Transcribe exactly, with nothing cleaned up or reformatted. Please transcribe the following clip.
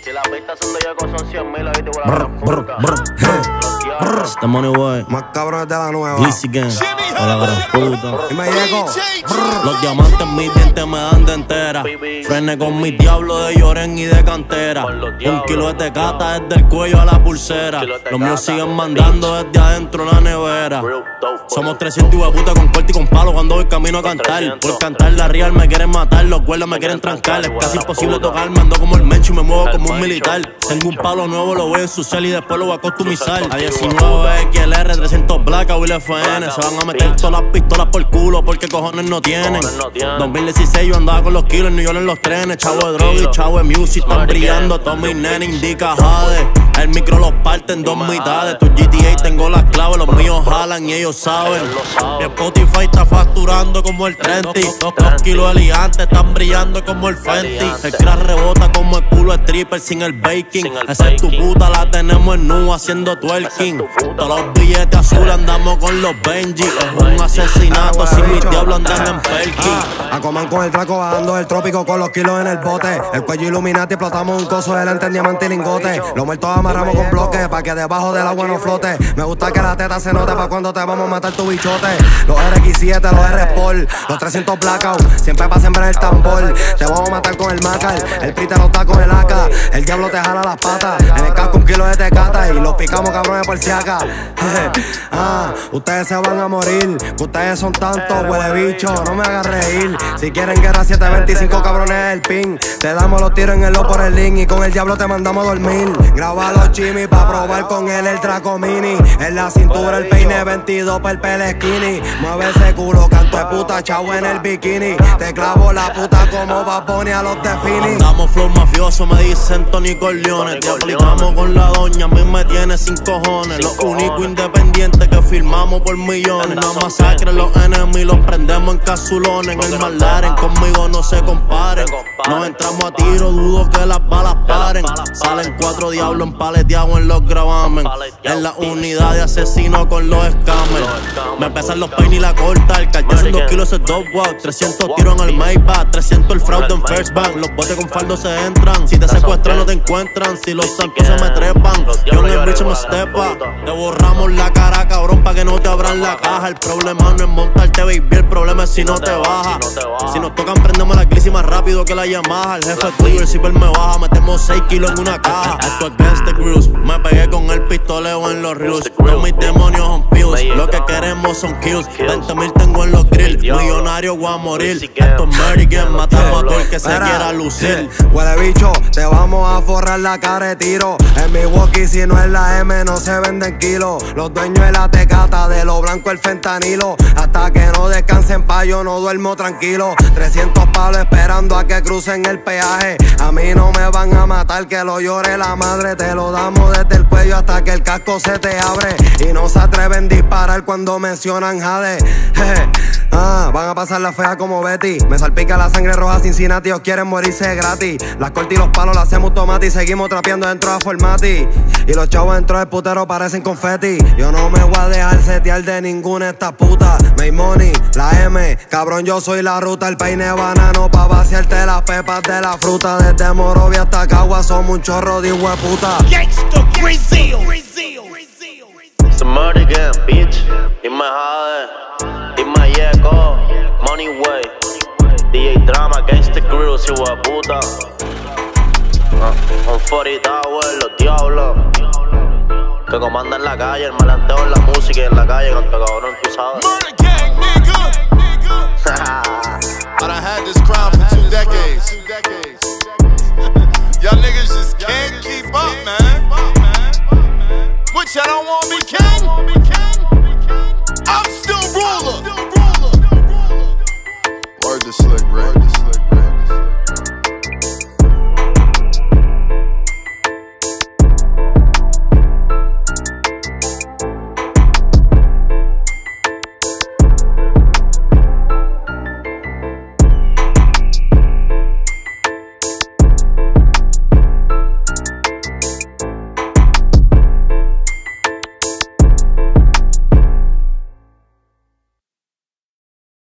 Si la pista son de Yaco son cien mil, ahí te voy a dar Este money way. Más cabrones de la nueva. Glizzy Gang. Hola, gran puta. Y me llego. Los diamantes en mis dientes me dan de entera. Frene con mis diablos de Lloren y de cantera. Un kilo de tecata desde el cuello a la pulsera. Los míos siguen mandando desde adentro la nevera. Somos trescientos hueputas con corte y con palo cuando voy camino a cantar. Por cantar la real me quieren matar, los guardas me quieren trancar. Es casi imposible tocarme, ando como el mencho y me muevo como un militar. Tengo un palo nuevo, lo voy a ensuciar y después lo voy a customizar. A diecinueve X L R, trescientos Black, Will F N. Se van a meter todas las pistolas por culo porque cojones no tienen. dos mil dieciséis yo andaba con los kilos en New York en los trenes. Chavo de droga y chavo de music, están brillando. Todos mis nenes indica jade. El micro los parte en dos mitades. Tu G T A tengo las claves, los míos jalan y ellos saben. Mi Spotify está facturando como el treinta. Dos, dos kilos de liante están brillando como el Fenty. El crack rebota como el culo de stripper sin el baking. Esa es tu puta, la tenemos en nu haciendo twerking. Todos los billetes azules andamos con los Benji. Es un asesinato, si mis diablos andan en Perky. A coman con el traco bajando del trópico con los kilos en el bote. El cuello Illuminati explotamos un coso delante en diamante y lingote. Los muertos amarramos con bloques pa' que debajo del agua no flote. Me gusta que la teta se note pa' cuando te vamos a matar tu bichote. Los R X siete, los R Sport, los trescientos Blackout, siempre pa' sembrar el tambor. Te vamos a matar con el Macar, el Pri te lo está con el A K. El diablo te jala las patas, en el casco un kilo de tecata y los picamos cabrones por si acá. Ah, ustedes se van a morir, que ustedes son tantos, huele bicho, no me hagas reír. Si quieren guerra siete veinticinco cabrones el pin. Te damos los tiros en el lo por el link y con el diablo te mandamos a dormir. Graba los chimis pa' probar con él el Draco Mini. En la cintura el peine veintidós pa' el pele skinny. Mueve ese culo, canto de puta, chavo en el bikini. Te clavo la puta como Bad Bunny a los defini. Andamos flow mafioso, me dicen Tony Corleone. Te aplicamos con la doña, a mí me tiene sin cojones. Los únicos independientes que firmamos por millones. No masacren los enemigos, los prendemos en cazulones. En el McLaren, conmigo no se comparen. Nos entramos a tiro, dudo que las balas paren. Salen cuatro diablos empaleteados en los gravamen. En la unidad de asesino con los scammers. Me pesan los peines y la corta. El cartel son dos kilos es dos wow. trescientos tiros en el Maybach, trescientos el fraude en First Bank. Los botes con faldo se entran. Si te secuestran no te encuentran. Si los santos se me trepan, yo en el bicho me stepa. Te borramos la cara, cabrón, pa' que no te abran la caja. El problema no es montarte, baby, el problema es si no te baja. Si nos tocan prendemos la Glizzy más rápido que la Yamaha. El jefe tuyo, el zipper me baja. Metemos seis kilos en una caja. Esto es Gangsta Cruise. Me pegué con el pistoleo en los reels. Todos mis demonios son pills. Lo que queremos son kills. veinte mil tengo en los grills. Millonario voy a morir. Esto es Mary Game. Matamos a todo el que se quiera lucir. Huele bicho, te vamos a forrar la cara de tiro. En mi walkie si no es la M no se venden kilos. Los dueños de la tecata, de lo blanco el fentanilo. Hasta que no descansen pa' yo no duermo tranquilo. trescientos palos esperando a que crucen el peaje. A mí no me van a matar, que lo llore la madre. Te lo damos desde el cuello hasta que el casco se te abre. Y no se atreven a disparar cuando mencionan Jade. Ah, van a pasar la fea como Betty. Me salpica la sangre roja Cincinnati, ellos quieren morirse gratis. Las cortas y los palos las hacemos tomate y seguimos trapeando dentro de Formati. Y los chavos dentro del putero parecen confeti. Yo no me voy a dejar setear de ninguna de estas putas. Make money, la M, cabrón yo soy la ruta. El peine banano pa' vaciarte las pepas de la fruta. Desde Morovia hasta Cagua somos un chorro de hueputa. Gangsta Brazil. It's a murder game, bitch. Dime Jade, dime Yeco, Money Way, D J Drama, Gangsta Cruise, hijo de puta. Uh, on cuarenta Tower, los diablos que comandan la calle, el malanteo en la música y en la calle, canto cabrón, tú sabes. Murder gang, nigga. I done had this crown for two decades. Y'all niggas just can't keep up, man. Which y'all don't want me king? I'm still ruler. Word to Slick Rick.